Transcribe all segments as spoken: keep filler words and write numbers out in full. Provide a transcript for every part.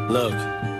Look,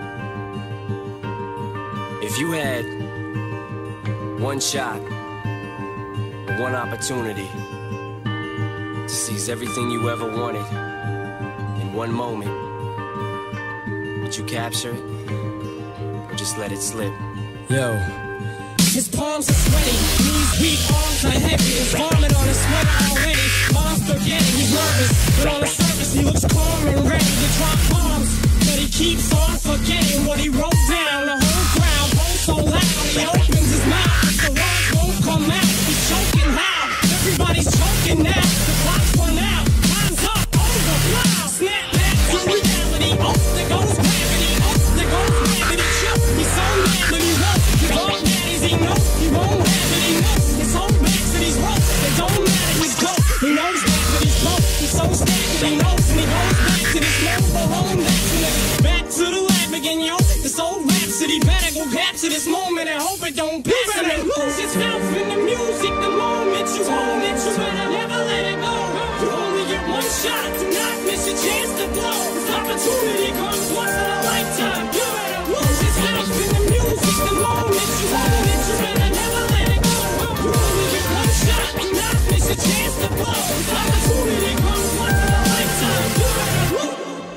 if you had one shot, one opportunity to seize everything you ever wanted in one moment, would you capture it or just let it slip? Yo. His palms are sweaty, knees weak, arms are heavy. His vomit on his sweater already. Mom's forgetting, he's nervous, but on the surface he looks calm and ready to drop bombs. But he keeps on forgetting what he wrote down. The whole crowd goes so loud, he opens his mouth, but the words won't come out. He's choking loud, everybody's choking now. The clock's run out, time's up, over, fly. Snap back to reality. Oh, there goes gravity. Oh, there goes gravity. Chill, he's so mad, but he won't. He's all mad as he knows he won't have it. He knows his whole back to these ropes. It don't matter, he's dope. He knows that, but he's broke. He's so stacked that he knows, and he goes back to this mobile home. That's when it back to the lab again, yo. This old rhapsody better go capture this moment and hope it don't pass him and lose yourself in the music. The moment you own it, you better never let it go. You only get one shot, do not miss your chance to blow. This opportunity comes once in a lifetime. You better lose yourself in the music. The moment you own it, you better never let it go. You only get one shot, do not miss your chance to blow. This opportunity comes once in a lifetime. You better lose.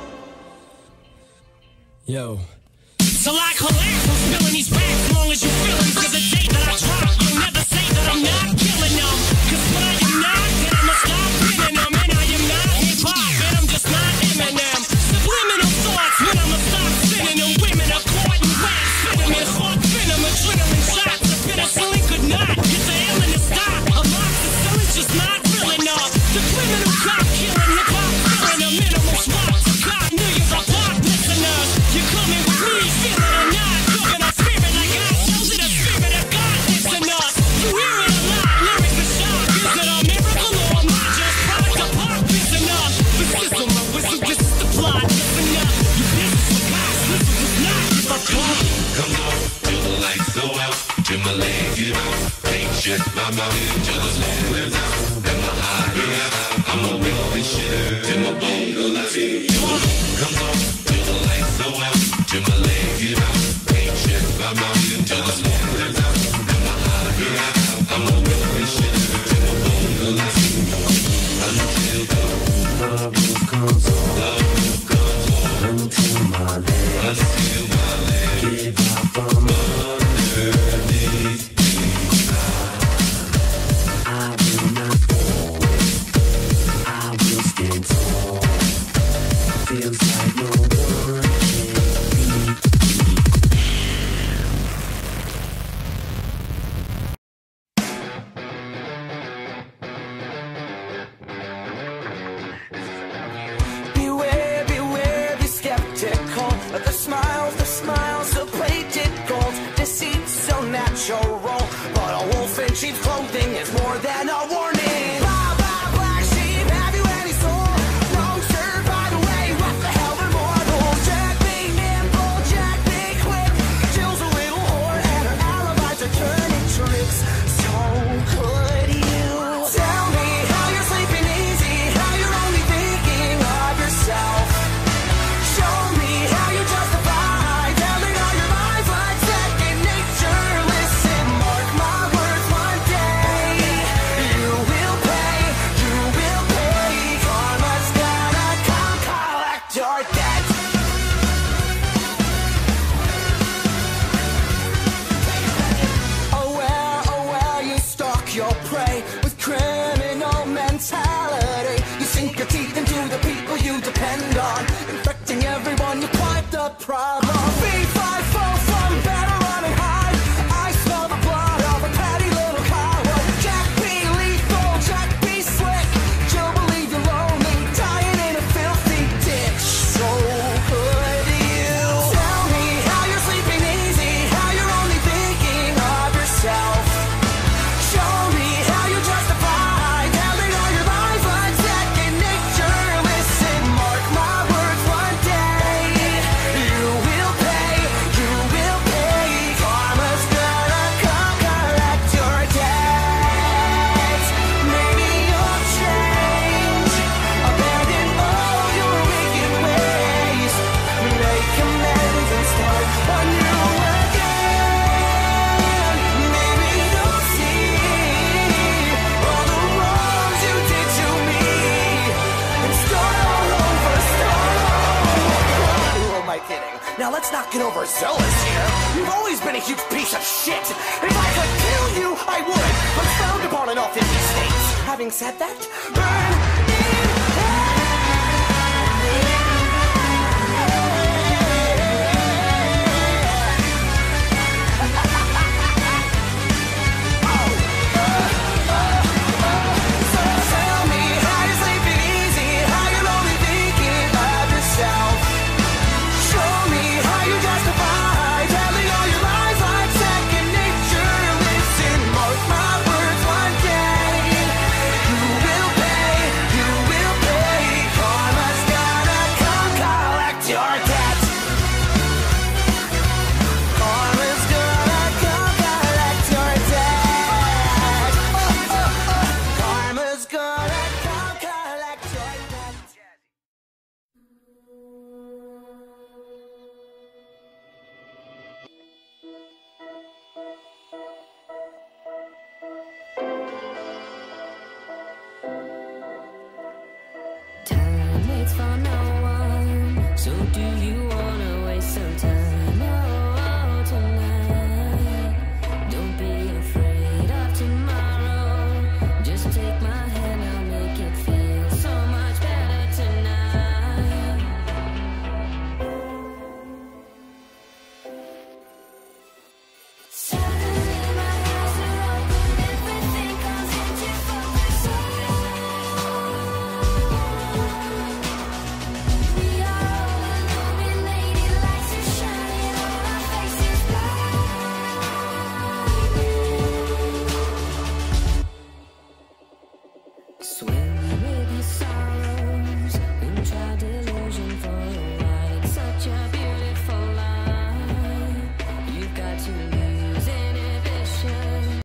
Yo. So like collapse, I'm spilling these facts as long as you feel them. Cause the day that I drop, you'll never say that I'm not killing them. Cause when I am not, then I'ma stop pinning them. And I am not hip-hop, and I'm just not Eminem. Subliminal thoughts when I'ma stop sending them. Women are caught in wax, spinning me hard venom, adrenaline shots. A penicillin could not get the illness to stop. Amoxicillin's just not real enough. The criminal cop killing hip-hop, filling a minimal swap to cop millions of pop listeners. You're coming with me, feel it or not. Cooking our spirit like I shows it, a spirit of God lives in us. You hear it a lot, lyrics are sharp. Is it a miracle or am I just product of pop? Listen up, the system of wisdom, this is the plot. Listen up, you business for God, listen is not if I come. Come on, till the lights go out, till my legs give out. Ain't shut my mouth till the sun lives out. And my heart is out, I'ma whip this shit till my bone go like it. Come on, till the lights go out, till my legs give out. Ain't shut my mouth till the sun lives out. And my heart is out, I'ma whip this shit till my bone go like it. Until the love comes on, love comes on. Until my legs, until my legs give out from underneath. I will not fall, I will stand tall. Feels like no one can beat me. Beware, beware, be skeptical. The smiles, the smiles, so plated gold. Deceit so natural, but a wolf in sheep's clothing is more than a warning. Blah, blah, black sheep, have you any soul? Wrong shirt, by the way, what the hell are mortals? Jack be nimble, Jack be quick. Jill's a little whore and her alibis are turning tricks. So could you tell me how you're sleeping easy, how you're only thinking of yourself? Show me how you justify telling all your lies like second nature. Listen, mark my words, one day you will pay, you will pay. Karma's gonna come collect your debt. Aware, aware, you stalk your prey with criminal mentality. You sink your teeth into the people you depend on, infecting everyone. You quite the problem. B five four from better run and hide. I smell the blood of a petty little coward. Jack be lethal, Jack be slick. Jill believe you're lonely, dying in a filthy ditch. So could you tell me how you're sleeping easy, how you're only thinking of yourself? Show me how you justify telling all your lies like second nature. Listen, mark my words, one day you will pay. overzealous here. You've always been a huge piece of shit. If I could kill you, I would, but frowned upon in all fifty states. Having said that, burn in hell. For no one, so do you wanna waste some time? Oh, tonight, don't be afraid of tomorrow. Just take my hand, I'll make it feel so much better tonight. Suddenly my eyes are open, everything comes into focus. Swim with your sorrows and try delusion for a ride. Such a beautiful life. You've got to live.